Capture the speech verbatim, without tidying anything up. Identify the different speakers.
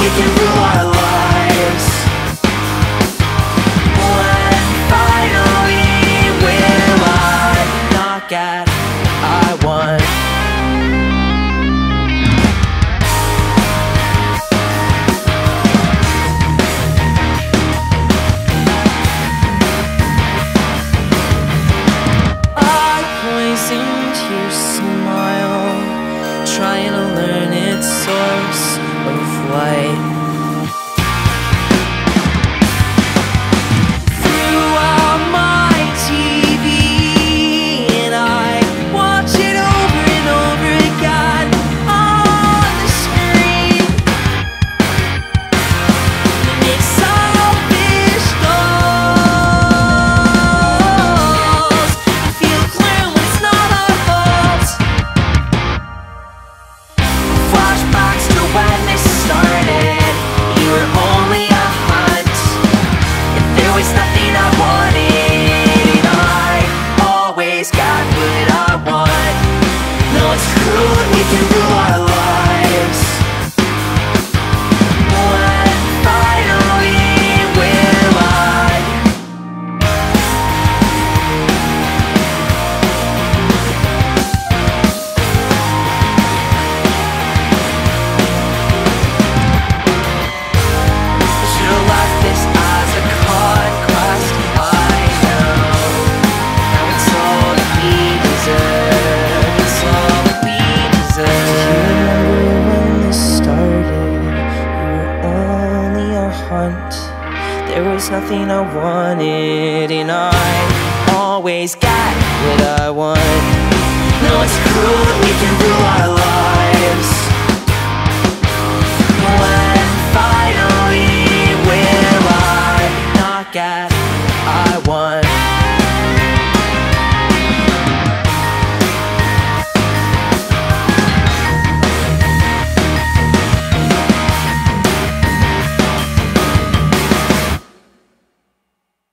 Speaker 1: can rule our lives. When finally will I knock at I want? Your smile, trying to learn its source of light. Throughout my T V, and I watch it over and over again on the screen. It makes selfish goals feel clear when it's not our fault. Flashbacks to when this started. You were only a hunt. If there was nothing I wanted, I always got what I want. No, it's cruel that we can rule our lives. When finally will I? Should've left this as a conquest, I know. Now it's all that we deserve, it's all that we deserve. Do you remember when this started? You were only a hunt. There was nothing I wanted, and I always got what I want. No, it's cruel that we can rule our lives.